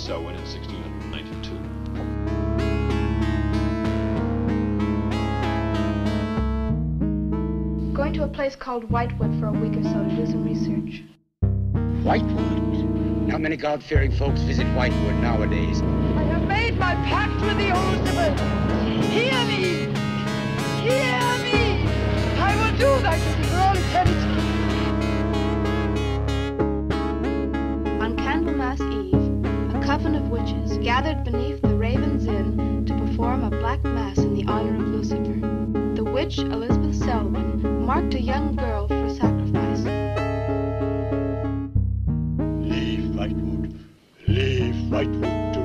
so when in 1692. Going to a place called Whitewood for a week or so to do some research. Whitewood? Not many God-fearing folks visit Whitewood nowadays. I have made my pact with the ultimate. Hear me! Hear me! I will do that for all eternity. On Candlemas Eve, a coven of witches gathered beneath the Raven's Inn to perform a black mass in the honor of Lucifer. The witch, Elizabeth Selwyn, marked a young girl for sacrifice. Leave Whitewood